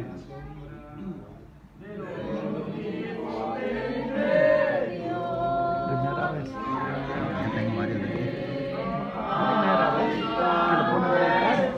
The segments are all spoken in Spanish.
Primera vez. Yo tengo varios de aquí. Primera vez que lo pone de acá.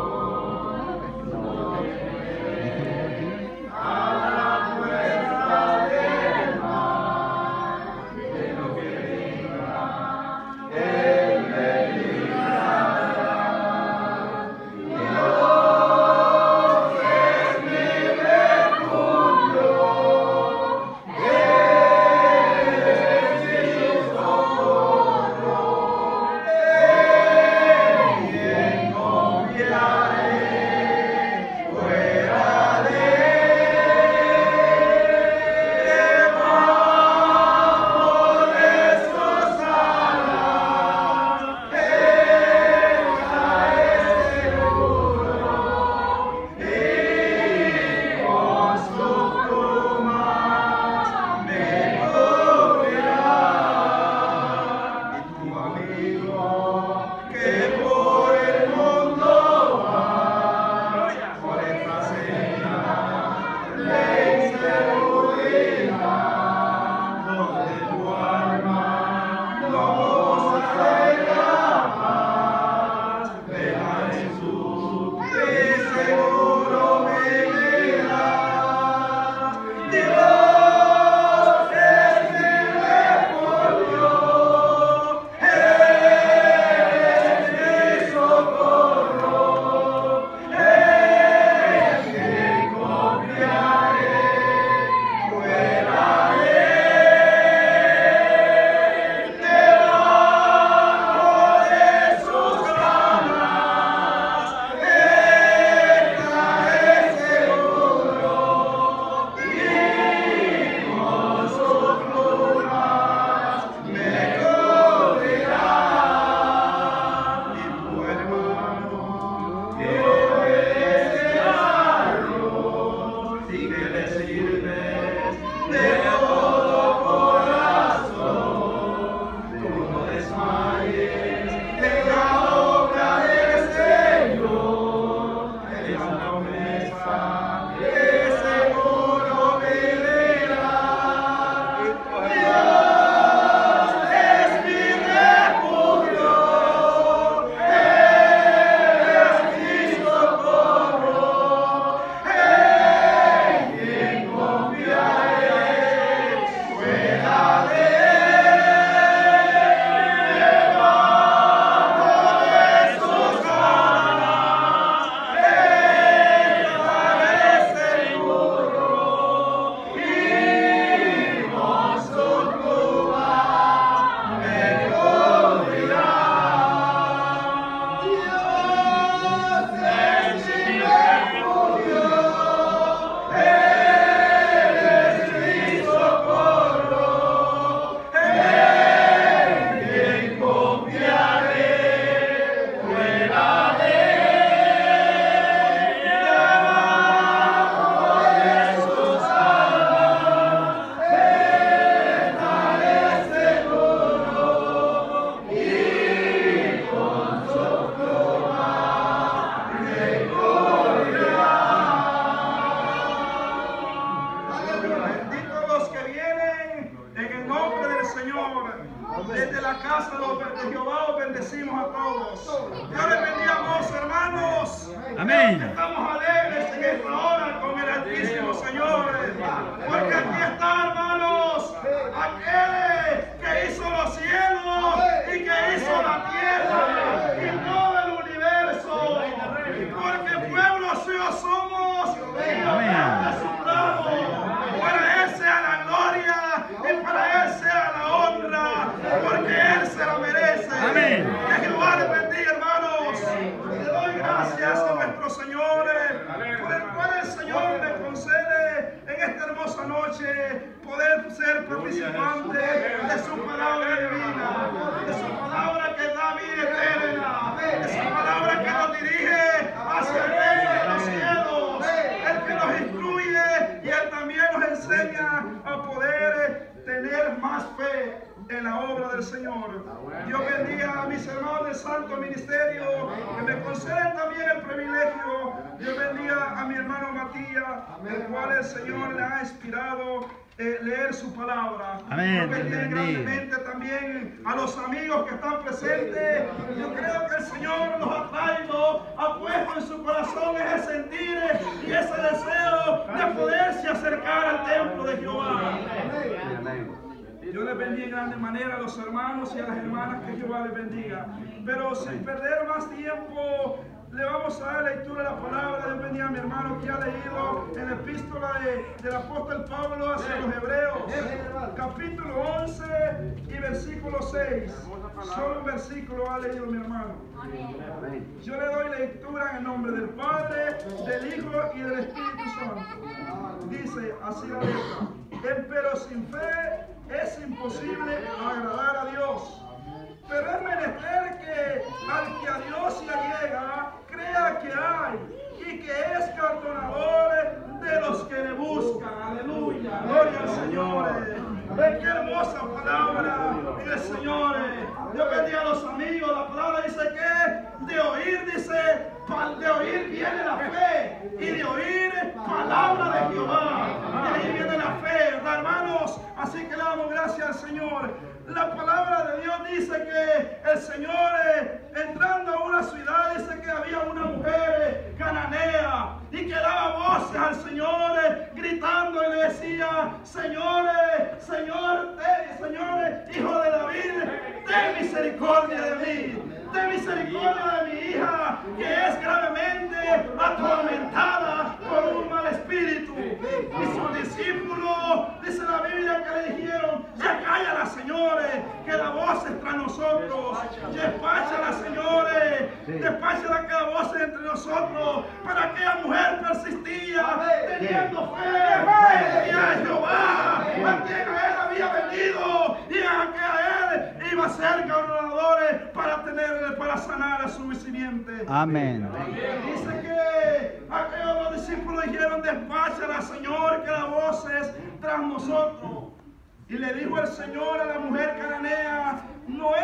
Desde la casa de Jehová os bendecimos a todos. Dios les bendiga, amados hermanos. Amén. Estamos alegres en esta hora con el Altísimo Señor. Porque aquí está, hermanos, aquel que hizo los cielos y que hizo la tierra y todo el universo. Porque pueblo suyo somos y nos asombrado. Para Él sea la gloria y para Él sea la honra, porque Él se la merece. Amén. Que Jehová les bendiga, hermanos. Le doy gracias a nuestro Señor, por el cual el Señor me concede en esta hermosa noche poder ser participante de su palabra divina, de su palabra que da vida eterna, de su palabra que nos dirige hacia el reino de los cielos, el que nos instruye y Él también nos enseña a poder tener más fe en la obra del Señor. Dios bendiga a mis hermanos del Santo Ministerio que me conceden también el privilegio. Dios bendiga a mi hermano Matías, día, el cual el Señor le ha inspirado leer su palabra. Amén. Yo bendiga grandemente también a los amigos que están presentes. Yo creo que el Señor los ha traído, ha puesto en su corazón ese sentir y ese deseo de poderse acercar al templo de Jehová. Yo les bendiga de grande manera a los hermanos y a las hermanas, que Jehová les bendiga. Pero sin perder más tiempo, le vamos a dar lectura a la palabra. Dios bendiga a mi hermano que ha leído en la epístola del apóstol Pablo hacia los Hebreos, capítulo 11 y versículo 6. Solo un versículo ha leído mi hermano. Yo le doy lectura en el nombre del Padre, del Hijo y del Espíritu Santo. Dice así la letra: pero sin fe es imposible agradar a Dios. Pero es menester que al que a Dios se llega, crea que hay y que es galardonador de los que le buscan. Aleluya. Gloria al Señor. Qué hermosa palabra del Señor. Dios bendiga a los amigos. La palabra dice que de oír, dice, de oír viene la fe, y de oír palabra de Jehová. De ahí viene la fe, ¿verdad, hermanos? Así que le damos gracias al Señor. La palabra de Dios dice que el Señor, entrando a una ciudad, dice que había una mujer cananea y que daba voces al Señor, gritando y le decía: Señor, Hijo de David, ten misericordia de mí. Ten misericordia de mi hija, que es gravemente atormentada por un mal espíritu. Y sus discípulos, dice la Biblia, que le dijeron: ya cállala, señores, que la voz es tras nosotros. Despáchala, señores, despáchala, que la voz es entre nosotros. Pero aquella mujer persistía, teniendo fe en Jehová, a quien a él había venido, y a que a él iba a ser galardonadores para sanar a su simiente. Amén. Dice que aquellos los discípulos dijeron: despáchala, Señor, que la voz es tras nosotros. Y le dijo el Señor a la mujer cananea: no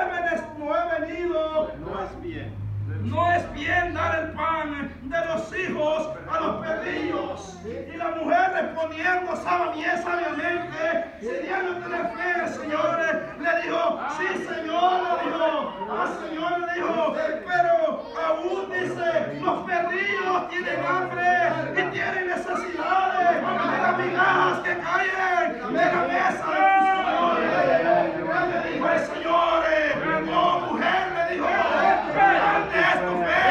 es bien dar el pan de los hijos a los perrillos. Y la mujer, respondiendo sabiamente, pidiendo tener fe, señores, le dijo: sí, Señor, le dijo. Señor, le dijo: pero aún, dice, los perrillos tienen hambre y tienen necesidades de las migajas que caen de la mesa de tus señores. Le dijo el Señor: oh mujer, le dijo, grande es tu fe.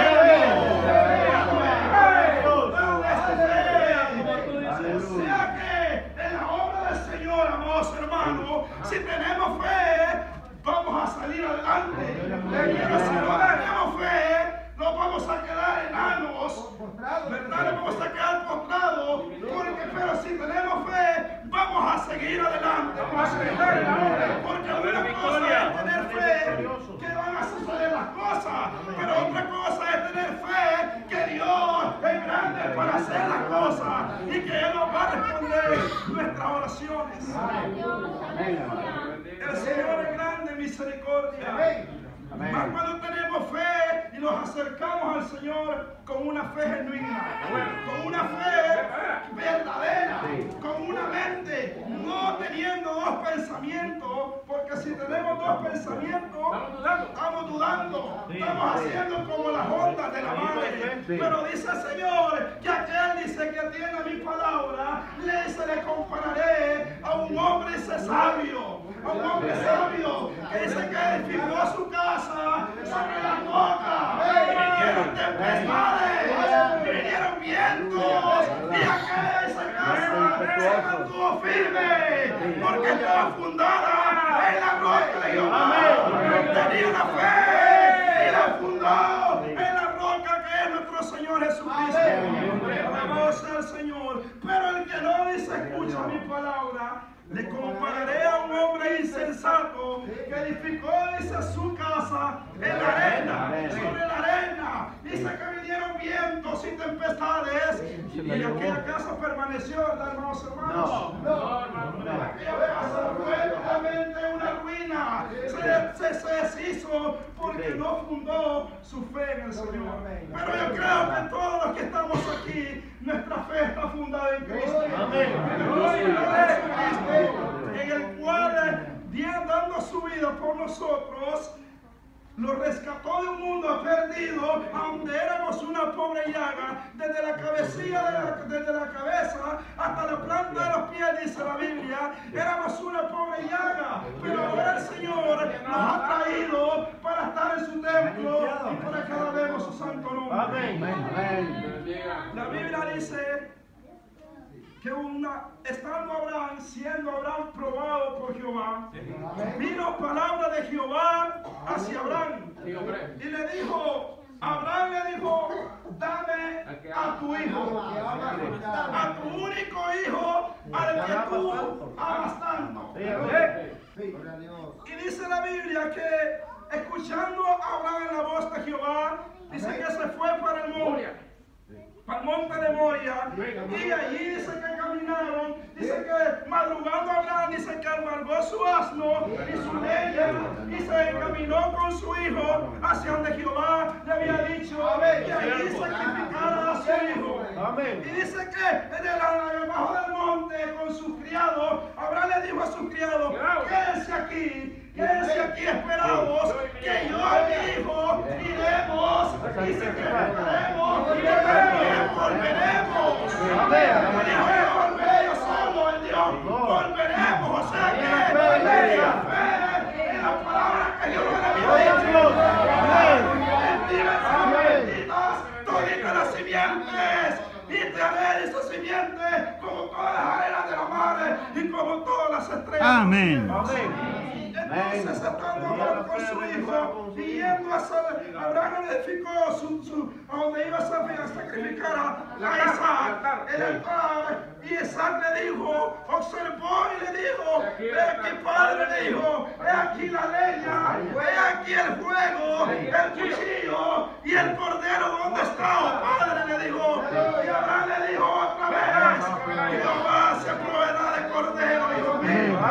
O sea que en la obra del Señor, amados hermanos, si tenemos fe, vamos a salir adelante. Pero si no tenemos fe, nos vamos a quedar enanos, ¿verdad? Nos vamos a quedar postrados. Pero si tenemos fe, vamos a seguir adelante. Porque una cosa es tener fe que van a suceder las cosas, pero otra cosa es tener fe que Dios es grande para hacer las cosas y que Él nos va a responder nuestras oraciones. El Señor es grande en misericordia. Más cuando tenemos fe y nos acercamos al Señor con una fe genuina, con una fe verdadera, con una mente, no teniendo dos pensamientos, porque si tenemos dos pensamientos, estamos dudando, estamos haciendo como las ondas de la mar. Pero dice el Señor que aquel dice que tiene mi palabra, le compararé a un hombre sabio, que dice que edificó su casa sobre la roca, y vinieron tempestades, vinieron vientos, y esa casa se mantuvo firme, porque estaba fundada en la roca de Jehová. Tenía la fe y la fundó en la roca que es nuestro Señor Jesucristo. Alabado sea el Señor. Pero el que no dice escucha mi palabra, le compararé a un hombre insensato que edificó, dice, su casa en la arena, sobre la arena. Dice que vinieron vientos y tempestades y aquella casa permaneció, ¿verdad, hermanos? No. Aquella casa fue totalmente una ruina. Se deshizo porque no fundó su fe en el Señor. Pero yo creo que todos los que estamos aquí, nuestra fe está fundada nosotros, nos rescató de un mundo perdido, donde éramos una pobre llaga, desde la cabecilla, desde la cabeza hasta la planta de los pies, dice la Biblia, éramos una pobre llaga, pero ahora el Señor nos ha traído para estar en su templo y para que alabemos su santo nombre. Amén. La Biblia dice que estando Abraham, siendo Abraham probado por Jehová, vino palabra de Jehová hacia Abraham y le dijo, Abraham le dijo, dame a tu hijo, a tu único hijo, al que tú amas tanto. Y dice la Biblia que escuchando a Abraham la voz de Jehová, dice que se fue para el monte de Moria, y allí dice que caminaron, dice que madrugando Abraham, dice que amargó su asno y su leña y se encaminó con su hijo hacia donde Jehová le había dicho que allí sacrificara a su hijo. Y dice que debajo del monte con sus criados, Abraham le dijo a sus criados, quédense aquí esperados, que yo y mi hijo iremos, dice que volveremos y volveremos. Volveré yo solo, el Dios, volveremos. O sea que tenía fe en la palabra que Dios le había dicho. Benditas toditas las simientes, y te haré esa simiente como todas las arenas de la mar y como todas las estrellas. Amén. Entonces, estando Abraham con su hijo, y yendo a Abraham edificó a donde iba a sacrificar a Isaac, el altar, y Isaac le dijo, observó y le dijo, he aquí, padre, le dijo, he aquí la leña, he aquí el fuego, el cuchillo y el cordero, ¿dónde está, oh padre? Le dijo, y Abraham le dijo otra vez, Jehová se proveerá de cordero, hijo mío.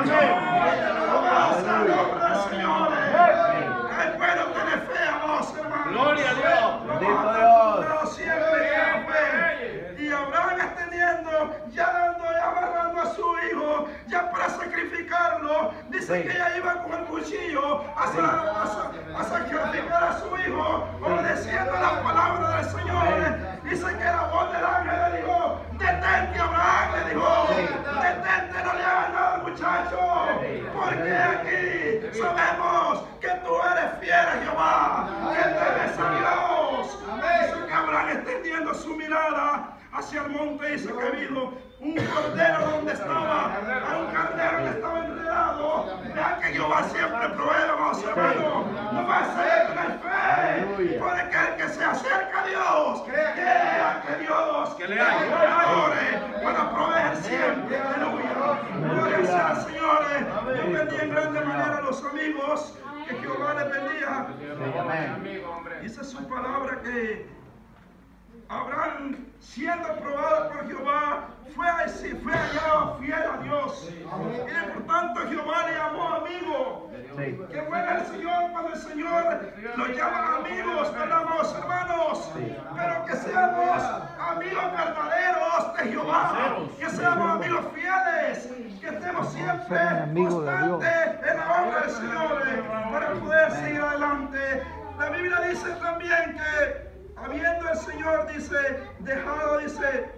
Nombre del Señor. Es bueno tener fe, amados hermanos. Gloria a Dios. Bendito Dios. Siempre en fe. Y Abraham extendiendo, ya agarrando a su hijo, ya para sacrificarlo, dice que ella iba con el cuchillo a sacrificar a su hijo, obedeciendo la palabra del Señor. Dice que la voz del ángel le dijo, detente, Abraham, le dijo, detente, no le hagas nada, muchacho, porque aquí sabemos que tú eres fiel a Jehová, que temes a Dios. Dice que Abraham, extendiendo su mirada hacia el monte, dice que vino un cordero donde estaba, a un carnero que estaba enredado. Vean que Jehová siempre provee, amados hermanos. No va a ser tener fe, porque el que se acerca a Dios, crea que Dios ore para proveer siempre. Aleluya. Gloria sea al Señor. Yo bendiga en grande manera a los amigos, que Jehová les bendiga. Dice su palabra que Abraham, siendo probado por Jehová, fue hallado fiel a Dios. Y por tanto Jehová le llamó amigo. Que bueno el Señor cuando el Señor lo llama amigos, ¿verdad, amados hermanos? Pero que seamos amigos verdaderos de Jehová. Que seamos amigos fieles. Que estemos siempre constantes en la obra del Señor para poder seguir adelante. La Biblia dice también que habiendo el Señor, dice, dejado, dice,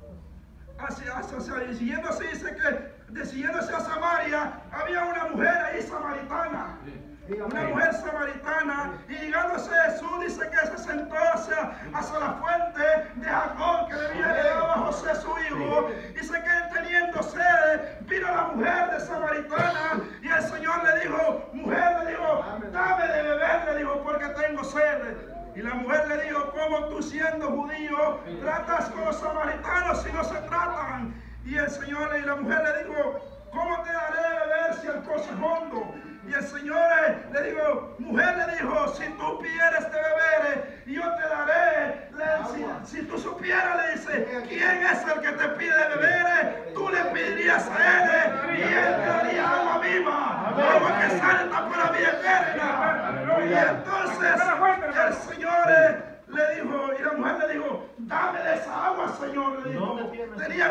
siguiéndose a Samaria, había una mujer ahí samaritana. Una mujer samaritana, y llegándose Jesús, dice que se sentó hacia la fuente de Jacob, que le había llegado a José su hijo. Dice que él, teniendo sed, vino la mujer de samaritana, y el Señor le dijo, mujer, le dijo, dame de beber, le dijo, porque tengo sed. Y la mujer le dijo, ¿cómo tú siendo judío tratas con los samaritanos si no se tratan? Y el Señor y la mujer le dijo, ¿cómo te daré de beber si el pozo es hondo? Y el Señor le dijo, mujer, le dijo, si tú pidieres de beber, yo te daré. Si tú supieras, le dice, ¿quién es el que te pide beber? Tú le pedirías a él y él te daría agua viva, agua que salta por la vida eterna. Y entonces el Señor le dijo, y la mujer le dijo, dame de esa agua, Señor, le dijo. Tenía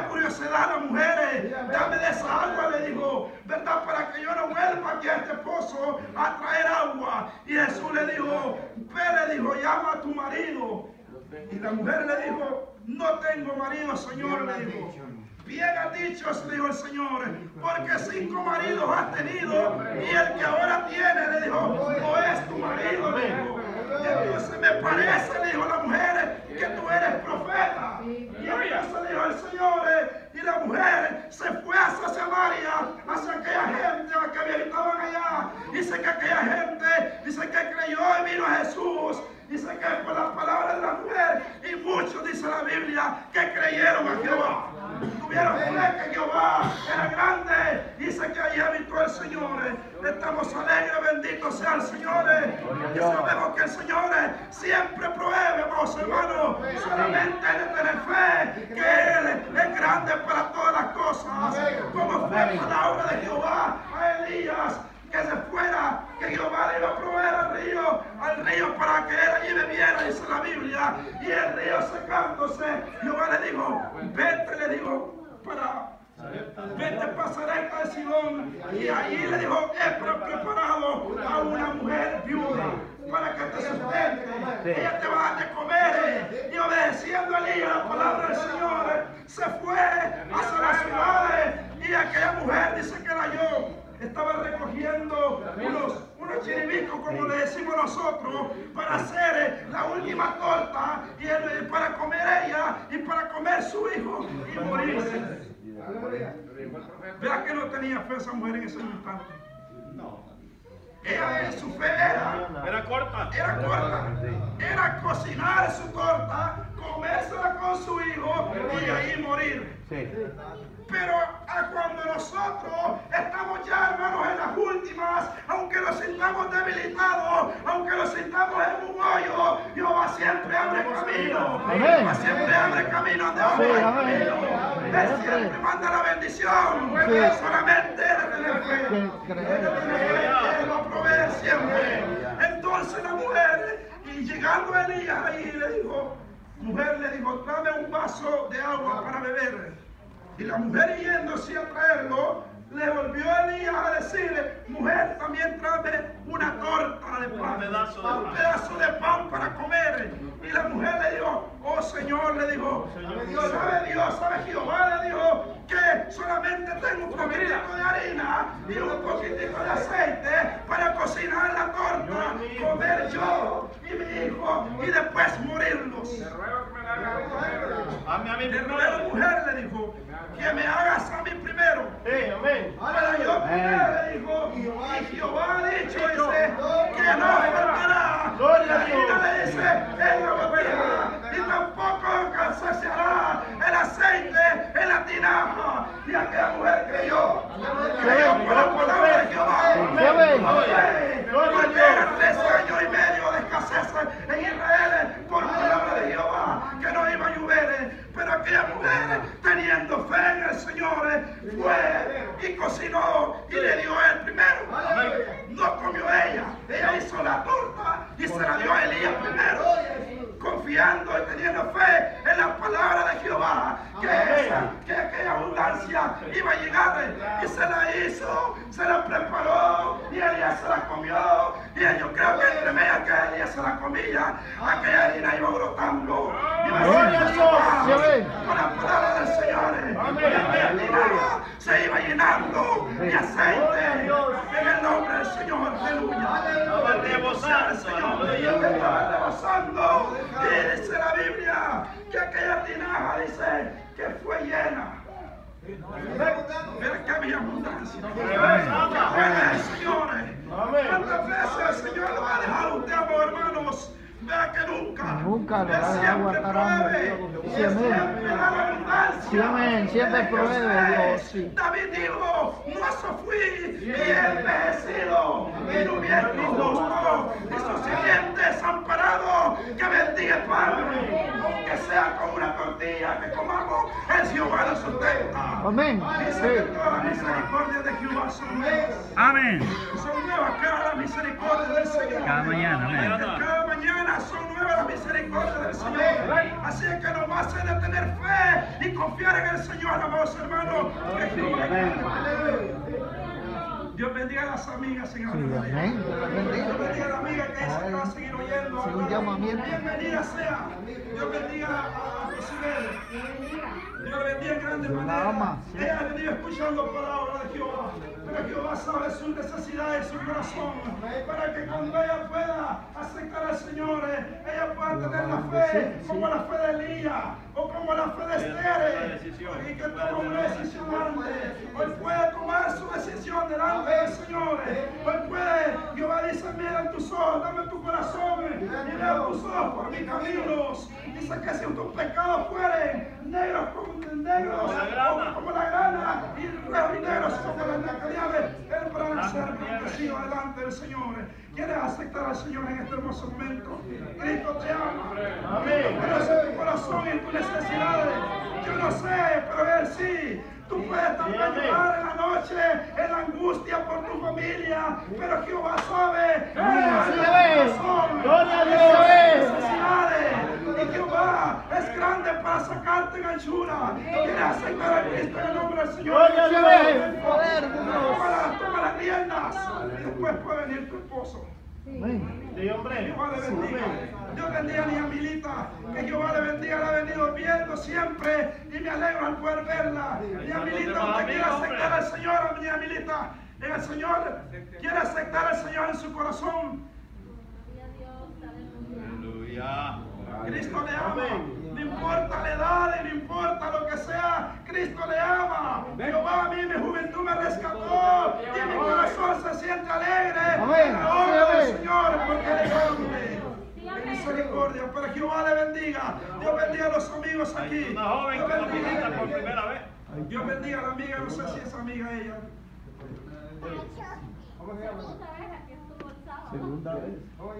curiosidad a las mujeres. Dame de esa agua, le dijo, ¿verdad? Para que yo no vuelva aquí a este pozo a traer agua. Y Jesús le dijo, ve, le dijo, llama a tu marido. Y la mujer le dijo, no tengo marido, Señor, le dijo. Bien has dicho, le dijo el Señor, porque 5 maridos has tenido y el que ahora tiene, le dijo, no es tu marido, le dijo. Entonces me parece, le dijo la mujer, que tú eres profeta. Y entonces le dijo el Señor, y la mujer se fue hacia Samaria, hacia aquella gente que habitaban allá. Dice que aquella gente, dice que creyó y vino a Jesús. Dice que por las palabras de la mujer, y muchos, dice la Biblia, que creyeron a Jehová. Tuvieron fe que Jehová era grande. Dice que ahí habitó el Señor. Estamos alegres, bendito sea el Señor. Y sabemos que el Señor siempre provee, vamos hermanos. Solamente hay que tener fe que Él es grande para todas las cosas. Como fue la palabra de Jehová a Elías, que se fuera, que Jehová le iba a proveer al río para que él allí bebiera, dice la Biblia. Y el río secándose, Jehová le dijo, vete, le dijo, vete para Sarepta de Sidón. Y allí le dijo, he preparado a una mujer viuda para que te sustente. Ella te va a dar de comer. Y obedeciendo a Elías la palabra del Señor, se fue hacia las ciudades. Y aquella mujer dice que la halló. Estaba recogiendo unos chiribicos, como le decimos nosotros, para hacer la última torta y para comer ella y para comer su hijo y morirse. Vea que no tenía fe esa mujer en ese instante. Ella, su fe era corta. Era cocinar su torta, comérsela con su hijo y ahí morir. Pero cuando nosotros estamos ya, hermanos, en las últimas, aunque nos sintamos debilitados, aunque nos sintamos en un hoyo, Jehová siempre abre camino. Jehová siempre abre camino donde vamos a camino. Él siempre manda la bendición. Solamente Él tiene fe. Él va a proveer siempre. Entonces la mujer, y llegando a Elías ahí, le dijo, mujer, le dijo, dame un vaso de agua para beber. Y la mujer, yéndose a traerlo, le volvió a Elías a decirle, mujer, también tráeme una torta de pan, un pedazo de pan para comer. Y la mujer le dijo, oh Señor, le dijo, sabe Dios, sabe Jehová, le dijo, que solamente tengo un poquitico de harina y un poquitico de aceite para cocinar la torta, comer yo y mi hijo y después morirnos. Le ruego, mujer, le dijo, que me hagas a mí primero. Para yo primero, le dijo, y Jehová ha dicho, dice, que no faltará. La harina, le dice, en la botella, y tampoco saciará el aceite en la tinaja. Y aquella mujer creyó por la palabra de Jehová. Porque eran 3 años y medio de escasez en Israel por palabra de Jehová, que no iba a llover. Pero aquella mujer, teniendo fe en el Señor, fue y cocinó y le dio a él primero. No comió ella hizo la torta y se la dio a Elías primero, confiando y teniendo fe en la palabra de Jehová, que aquella abundancia iba a llegar, y se la hizo, se la preparó y Elías se la comió. Y yo creo que entre medias que Elías se la comía, aquella harina iba brotando, iba a con la palabra del Señor, se iba llenando de aceite en el nombre del Señor. Aleluya. El Señor estaba rebosando, y dice la Biblia que aquella tinaja, dice, que fue llena. Ver que había abundancia. Señores, ¿cuántas veces el Señor lo va a dejar a usted, amor, hermanos? Vea que nunca lo va a aguantar hambre. Siempre provee Dios. David dijo, mozo fui y envejecido, y no bien justo, y su simiente desamparado, que bendiga el Padre, aunque sea con una tortilla que comamos, el Jehová nos sustenta. Amén. Dice que todas las misericordias de Jehová son nuevas. Amén. Son nuevas cada misericordia del Señor. Cada mañana, amén. Cada mañana mañana son nuevas las misericordias del Señor. Así es que nomás es de tener fe y confiar en el Señor, amados hermanos. Dios bendiga a las amigas en la Amén. Dios bendiga a la amiga que dice que va a seguir oyendo. Sí, un llamamiento. Bienvenida sea. Dios bendiga a Rosibel. Dios le bendiga en grande Dios la manera. ama, sí. Ella ha venido escuchando palabras de Jehová. Pero Jehová sabe sus necesidades, su corazón. Para que cuando ella pueda aceptar al Señor, ella pueda tener la fe como la fe de Elías o como la fe de Esther. Y que tome una decisión grande. Hoy puede tomar su decisión delante del Señor. Hoy puede, Jehová dice, mira en tus ojos, dame tu corazón. Mira tus ojos por mis caminos. Dice que si tus pecados fueren negros como la grana y negros como la nieve, él para ser bendecido delante del Señor. ¿Quieres aceptar al Señor en este hermoso momento? Cristo te ama. Amén. Conoce tu corazón y tus necesidades. Yo no sé, pero Él sí. Tú puedes también llorar en la noche, en la angustia por tu familia, pero Jehová sabe Gloria a Dios. necesidades. Y Jehová es grande para sacarte en anchura. ¿Quieres aceptar a Cristo en el nombre del Señor? Gloria a Dios. Poder de Dios. Toma las riendas. Y después puede venir tu esposo. Amén. Jehová le bendiga. Dios bendiga a mi Amilita. Que Jehová le bendiga. La ha venido viendo siempre. Y me alegro al poder verla. Mi Amilita, usted quiere aceptar al Señor, mi Amilita. En el Señor. Quiere aceptar al Señor en su corazón. Cristo le ama. No importa la edad y no importa lo que sea, Cristo le ama. Jehová a mí mi juventud me rescató y mi corazón se siente alegre. Amén. Ahora el Señor, porque Él es grande. En misericordia, pero Jehová le bendiga. Dios bendiga a los amigos aquí. Dios bendiga por primera vez. Dios bendiga a la amiga, no sé si es amiga ella. Segunda vez.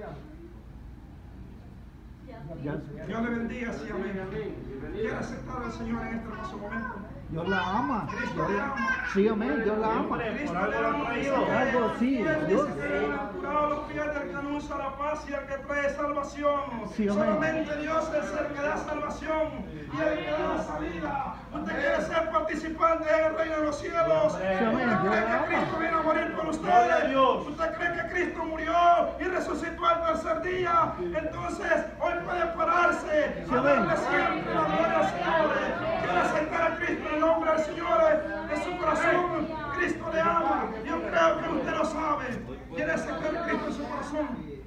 Dios le bendiga, sí, amén. Quiere aceptar al Señor en este hermoso momento. Dios la ama. Cristo le ama. Sí, amén. Dios la ama. Cristo le ama. Algo sí, Él Dios. dice que Él ha curado los pies del que anuncia la paz y el que trae salvación. Sí, amén. Solamente Dios es el que da salvación y el que da la salida. Usted quiere ser participante en el reino de los cielos. amén. ¿Usted cree Dios la que Cristo ama. vino a morir por ustedes? ¿Usted cree que Cristo murió y resucitó al tercer día? Entonces, hoy puede pararse y darle siempre la gloria al Señor. Quiere aceptar a Cristo en el nombre del Señor. En su corazón, Cristo le ama. Yo creo que usted lo sabe. Quiere aceptar a Cristo en su corazón.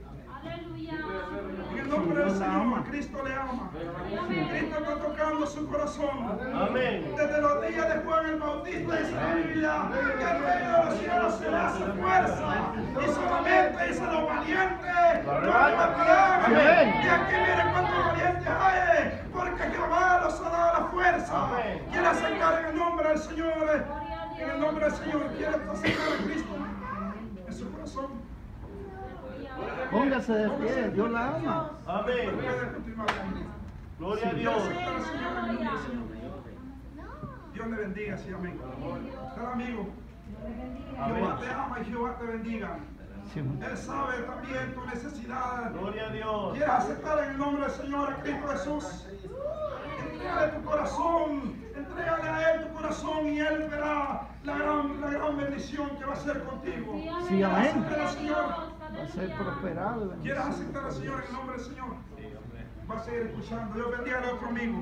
En el nombre del Señor, Cristo le ama. Cristo está tocando su corazón. Desde los días de Juan el Bautista dice la Biblia que el reino de los cielos se le hace fuerza. Y solamente dice los valientes no levantarán. Y aquí miren cuántos valientes hay. Porque Jehová los ha dado la fuerza. Quiere acercar en el nombre del Señor. En el nombre del Señor quiere acercar a Cristo en su corazón. Póngase de pie. Dios la ama. Puede continuar. Gloria a Quiere Dios. acercar al Señor en el nombre del Señor. Dios le bendiga, sí, amén. Cada amigo, Jehová te ama y Jehová te bendiga. Sí, amén. Él sabe también tu necesidad. Gloria a Dios. ¿Quieres aceptar en el nombre del Señor a Cristo Jesús? Entrégale tu corazón, entrégale a Él tu corazón y Él verá la gran bendición que va a hacer contigo. Sí, amén. Aceptar al Señor. Va a ser prosperado. ¿Quieres aceptar al Señor en el nombre del Señor? Va a seguir escuchando. Dios bendiga al otro amigo.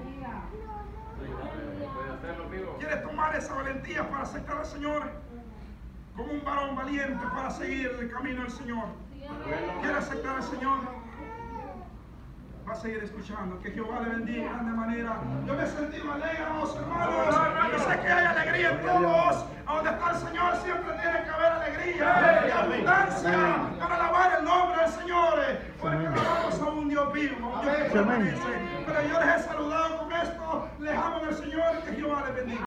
¿Quieres tomar esa valentía para aceptar al Señor? Como un varón valiente para seguir el camino del Señor. ¿Quieres aceptar al Señor? Va a seguir escuchando. Que Jehová le bendiga de grande manera. Yo me sentí alegre, hermanos. Yo sé que hay alegría en todos. A donde está el Señor siempre tiene que haber alegría y abundancia para alabar el nombre del Señor. Porque alabamos a un Dios vivo, a un Dios que permanece. Pero yo les he saludado